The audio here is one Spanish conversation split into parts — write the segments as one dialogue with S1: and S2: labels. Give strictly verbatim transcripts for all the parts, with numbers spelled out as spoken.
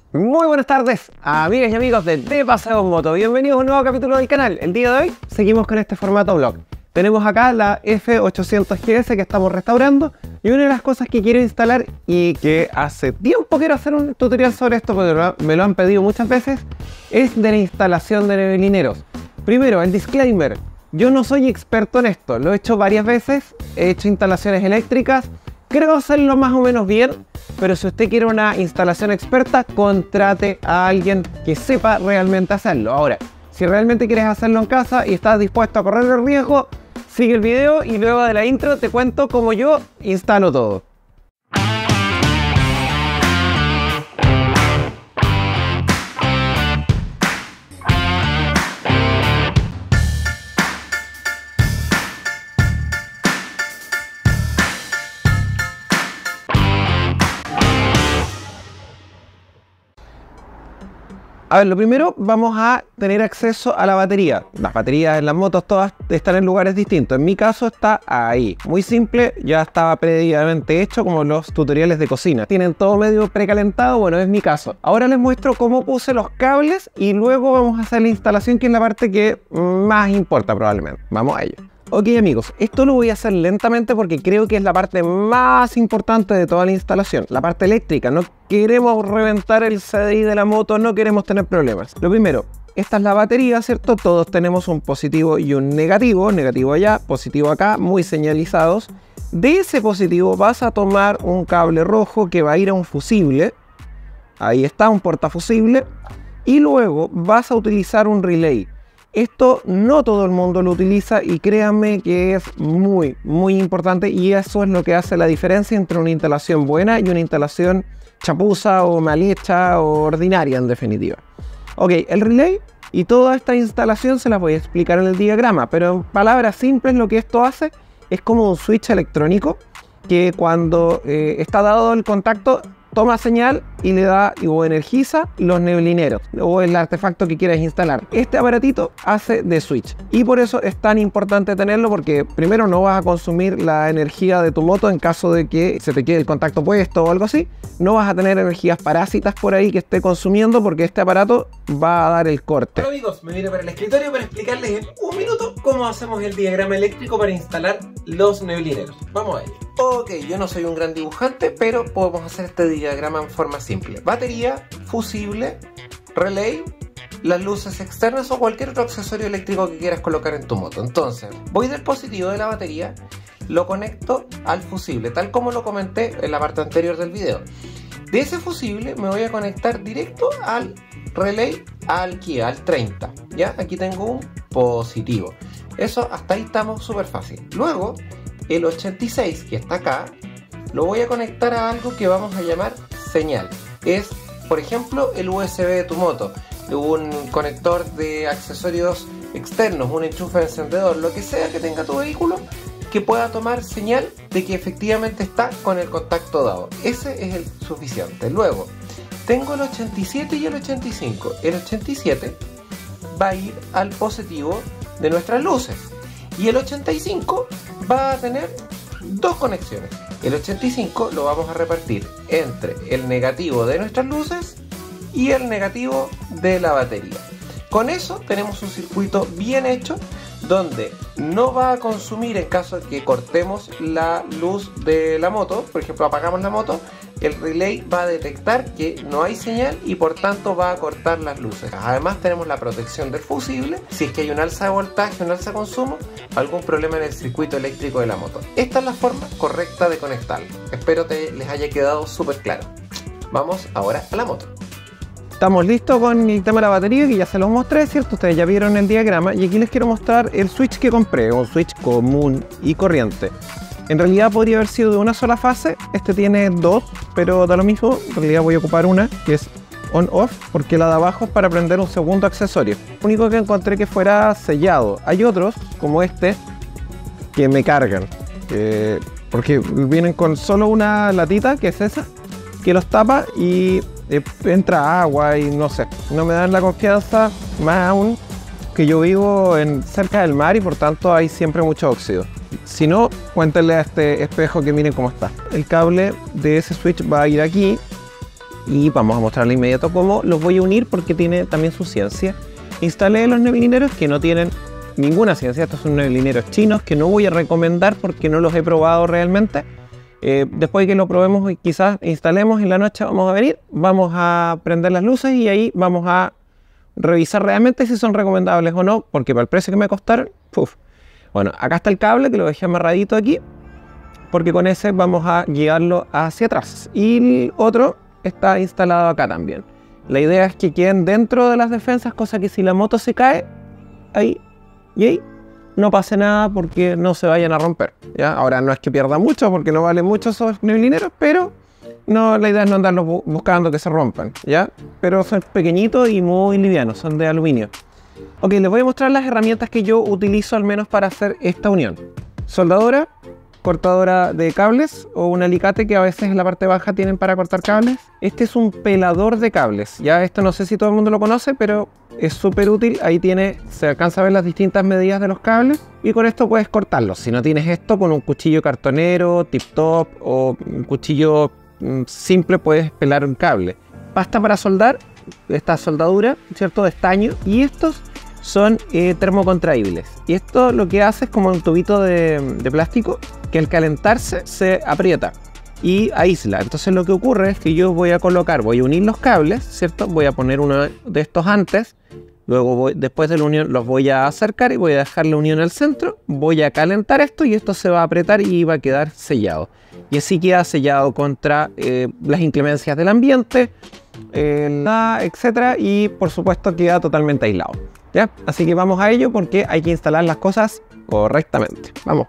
S1: Muy buenas tardes, amigas y amigos de De Paseo en Moto. Bienvenidos a un nuevo capítulo del canal. El día de hoy seguimos con este formato vlog. Tenemos acá la F ochocientos G S que estamos restaurando. Y una de las cosas que quiero instalar y que hace tiempo quiero hacer un tutorial sobre esto porque me lo han pedido muchas veces, es de la instalación de neblineros. Primero, el disclaimer. Yo no soy experto en esto, lo he hecho varias veces, he hecho instalaciones eléctricas, creo hacerlo más o menos bien, pero si usted quiere una instalación experta, contrate a alguien que sepa realmente hacerlo. Ahora, si realmente quieres hacerlo en casa y estás dispuesto a correr el riesgo, sigue el video y luego de la intro te cuento cómo yo instalo todo. A ver, lo primero, vamos a tener acceso a la batería. Las baterías en las motos todas están en lugares distintos. En mi caso está ahí. Muy simple, ya estaba previamente hecho como los tutoriales de cocina. Tienen todo medio precalentado, bueno, es mi caso. Ahora les muestro cómo puse los cables y luego vamos a hacer la instalación, que es la parte que más importa probablemente. Vamos a ello. Ok amigos, esto lo voy a hacer lentamente porque creo que es la parte más importante de toda la instalación, la parte eléctrica. No queremos reventar el C D I de la moto, no queremos tener problemas. Lo primero, esta es la batería, ¿cierto? Todos tenemos un positivo y un negativo, negativo allá, positivo acá, muy señalizados. De ese positivo vas a tomar un cable rojo que va a ir a un fusible, ahí está, un portafusible, y luego vas a utilizar un relay. Esto no todo el mundo lo utiliza y créanme que es muy muy importante, y eso es lo que hace la diferencia entre una instalación buena y una instalación chapuza o mal hecha o ordinaria en definitiva. Ok, el relay y toda esta instalación se las voy a explicar en el diagrama, pero en palabras simples lo que esto hace es como un switch electrónico que cuando eh, está dado el contacto toma señal y le da o energiza los neblineros o el artefacto que quieras instalar. Este aparatito hace de switch y por eso es tan importante tenerlo, porque primero no vas a consumir la energía de tu moto en caso de que se te quede el contacto puesto o algo así. No vas a tener energías parásitas por ahí que esté consumiendo, porque este aparato va a dar el corte.
S2: Hola amigos, me vine para el escritorio para explicarles en un minuto cómo hacemos el diagrama eléctrico para instalar los neblineros. Vamos a ello. Ok, yo no soy un gran dibujante, pero podemos hacer este diagrama en forma simple. Batería, fusible, relay, las luces externas o cualquier otro accesorio eléctrico que quieras colocar en tu moto. Entonces, voy del positivo de la batería, lo conecto al fusible, tal como lo comenté en la parte anterior del video. De ese fusible me voy a conectar directo al relay, al Kia, al treinta. ¿Ya? Aquí tengo un positivo. Eso, hasta ahí estamos súper fácil. Luego, el ochenta y seis que está acá, lo voy a conectar a algo que vamos a llamar señal. Es, por ejemplo, el U S B de tu moto, un conector de accesorios externos, un enchufe de encendedor, lo que sea que tenga tu vehículo, que pueda tomar señal de que efectivamente está con el contacto dado. Ese es el suficiente. Luego, tengo el ochenta y siete y el ochenta y cinco. El ochenta y siete va a ir al positivo de nuestras luces. Y el ochenta y cinco va a tener dos conexiones. El ochenta y cinco lo vamos a repartir entre el negativo de nuestras luces y el negativo de la batería. Con eso tenemos un circuito bien hecho, donde no va a consumir en caso de que cortemos la luz de la moto. Por ejemplo, apagamos la moto, el relay va a detectar que no hay señal y por tanto va a cortar las luces. Además tenemos la protección del fusible si es que hay un alza de voltaje, un alza de consumo, algún problema en el circuito eléctrico de la moto. Esta es la forma correcta de conectarlo. Espero que les haya quedado súper claro. Vamos ahora a la moto.
S1: Estamos listos con el tema de la batería, que ya se los mostré, ¿cierto? Ustedes ya vieron el diagrama y aquí les quiero mostrar el switch que compré, un switch común y corriente. En realidad podría haber sido de una sola fase, este tiene dos, pero da lo mismo, en realidad voy a ocupar una, que es on-off, porque la de abajo es para prender un segundo accesorio. Lo único que encontré que fuera sellado. Hay otros, como este, que me cargan, eh, porque vienen con solo una latita, que es esa, que los tapa y eh, entra agua y no sé, no me dan la confianza, más aún que yo vivo en, cerca del mar y por tanto hay siempre mucho óxido. Si no, cuéntenle a este espejo que miren cómo está. El cable de ese switch va a ir aquí y vamos a mostrarle de inmediato cómo los voy a unir porque tiene también su ciencia. Instalé los neblineros que no tienen ninguna ciencia. Estos son neblineros chinos que no voy a recomendar porque no los he probado realmente. Eh, después de que lo probemos y quizás instalemos en la noche, vamos a venir, vamos a prender las luces y ahí vamos a revisar realmente si son recomendables o no, porque para el precio que me costaron, uf. Bueno, acá está el cable que lo dejé amarradito aquí, porque con ese vamos a guiarlo hacia atrás. Y el otro está instalado acá también. La idea es que queden dentro de las defensas, cosa que si la moto se cae, ahí y ahí, no pase nada porque no se vayan a romper, ¿ya? Ahora no es que pierda mucho porque no valen mucho esos neblineros, pero no, la idea es no andarlos bu buscando que se rompan, ¿ya? Pero son pequeñitos y muy livianos, son de aluminio. Ok, les voy a mostrar las herramientas que yo utilizo al menos para hacer esta unión. Soldadora, cortadora de cables o un alicate que a veces en la parte baja tienen para cortar cables. Este es un pelador de cables, ya esto no sé si todo el mundo lo conoce, pero es súper útil. Ahí tiene, se alcanza a ver las distintas medidas de los cables y con esto puedes cortarlos. Si no tienes esto, con un cuchillo cartonero, tip top o un cuchillo mm, simple puedes pelar un cable. Pasta para soldar, esta soldadura, ¿cierto? De estaño, y estos son eh, termocontraíbles. Y esto lo que hace es como un tubito de, de plástico que al calentarse se aprieta y aísla. Entonces lo que ocurre es que yo voy a colocar, voy a unir los cables, ¿cierto? Voy a poner uno de estos antes, luego voy, después de la unión los voy a acercar y voy a dejar la unión al centro, voy a calentar esto y esto se va a apretar y va a quedar sellado. Y así queda sellado contra eh, las inclemencias del ambiente, eh, etcétera, y por supuesto queda totalmente aislado, ¿ya? Así que vamos a ello porque hay que instalar las cosas correctamente. Vamos.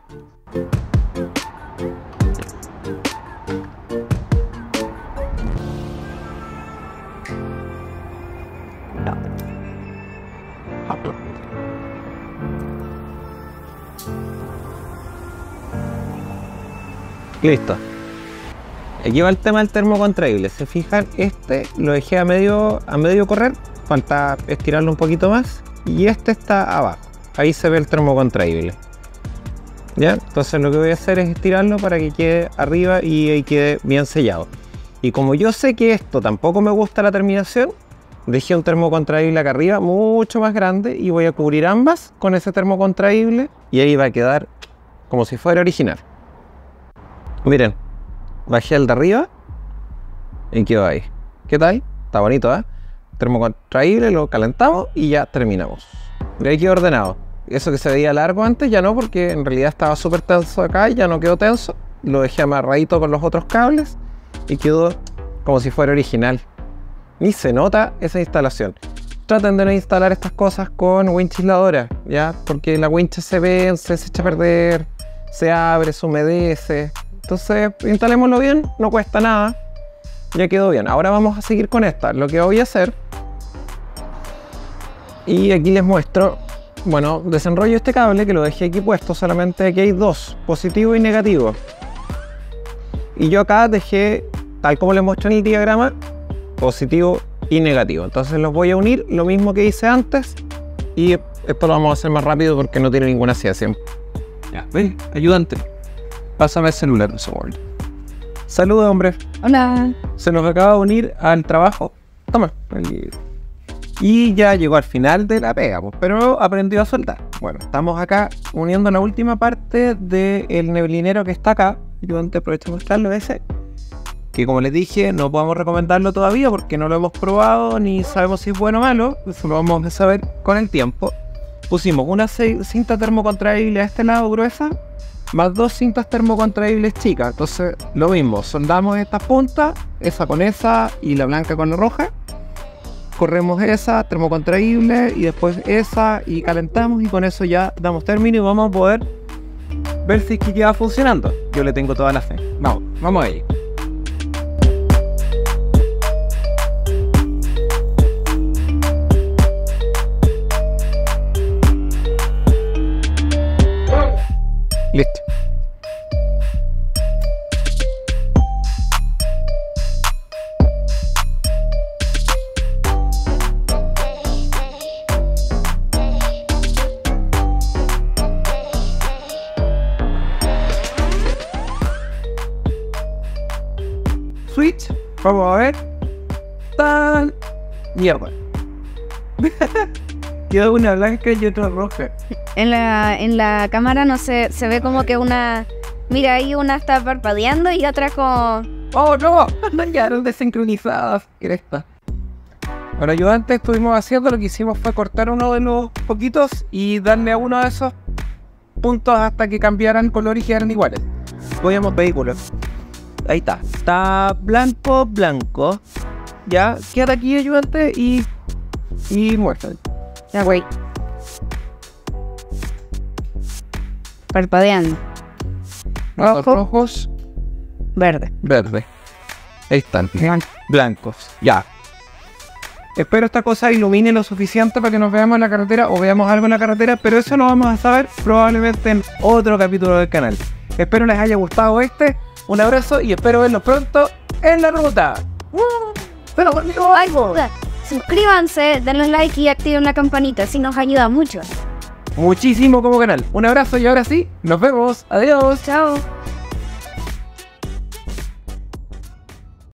S1: Listo. Aquí va el tema del termocontraíble. Se fijan, este lo dejé a medio, a medio correr, falta estirarlo un poquito más, y este está abajo. Ahí se ve el termocontraíble. ¿Ya? Entonces lo que voy a hacer es estirarlo para que quede arriba y ahí quede bien sellado. Y como yo sé que esto tampoco me gusta la terminación, dejé un termocontraíble acá arriba mucho más grande y voy a cubrir ambas con ese termocontraíble y ahí va a quedar como si fuera original. Miren, bajé el de arriba y quedó ahí. ¿Qué tal? Está bonito, ¿eh? Termocontraíble, lo calentamos y ya terminamos. Y ahí quedó ordenado. Eso que se veía largo antes ya no, porque en realidad estaba súper tenso acá y ya no quedó tenso. Lo dejé amarradito con los otros cables y quedó como si fuera original. Ni se nota esa instalación. Traten de no instalar estas cosas con winch aisladora, ¿ya? Porque la winch se vence, se echa a perder, se abre, se humedece. Entonces, instalémoslo bien, no cuesta nada. Ya quedó bien. Ahora vamos a seguir con esta. Lo que voy a hacer, y aquí les muestro, bueno, desenrollo este cable que lo dejé aquí puesto, solamente aquí hay dos, positivo y negativo. Y yo acá dejé, tal como les mostré en el diagrama, positivo y negativo. Entonces los voy a unir, lo mismo que hice antes, y esto lo vamos a hacer más rápido porque no tiene ninguna ciencia.
S3: Ya, ven, ayudante. Pásame el celular, un segundo.
S1: Saludos, hombre.
S4: Hola.
S1: Se nos acaba de unir al trabajo. Toma. Y ya llegó al final de la pega, pues, pero aprendió a soldar. Bueno, estamos acá uniendo la última parte del neblinero que está acá. Ayudante, aprovecho de mostrarlo ese. Que como les dije, no podemos recomendarlo todavía porque no lo hemos probado ni sabemos si es bueno o malo. Eso lo vamos a saber con el tiempo. Pusimos una cinta termocontraíble a este lado gruesa, más dos cintas termocontraíbles chicas. Entonces lo mismo, soldamos estas puntas, esa con esa y la blanca con la roja. Corremos esa termocontraíble y después esa y calentamos y con eso ya damos término y vamos a poder ver si es que queda funcionando. Yo le tengo toda la fe. Vamos, vamos a ello. Listo. Switch, vamos a ver.
S3: Mierda. Quedó una blanca y otra roja.
S4: En la, en la cámara no se, se ve como que una... Mira, ahí una está parpadeando y otra como...
S3: ¡Oh, no! Quedaron desincronizadas. Cresta. Bueno, yo antes estuvimos haciendo, lo que hicimos fue cortar uno de los poquitos y darle a uno de esos puntos hasta que cambiaran color y quedaran iguales.
S1: Veamos vehículos. Ahí está. Está blanco, blanco. Ya, queda aquí ayudante y... Y muestra.
S4: Ya, güey. Parpadeando.
S3: Los
S4: Rojo.
S3: rojos,
S4: Verde.
S3: verde. Ahí están.
S1: Blancos. Ya.
S3: Espero esta cosa ilumine lo suficiente para que nos veamos en la carretera o veamos algo en la carretera, pero eso lo vamos a saber probablemente en otro capítulo del canal. Espero les haya gustado este. Un abrazo y espero verlos pronto en la ruta. Pero conmigo algo.
S4: Suscríbanse, denle like y activen la campanita, así nos ayuda mucho.
S3: Muchísimo como canal. Un abrazo y ahora sí, nos vemos. Adiós.
S4: Chao.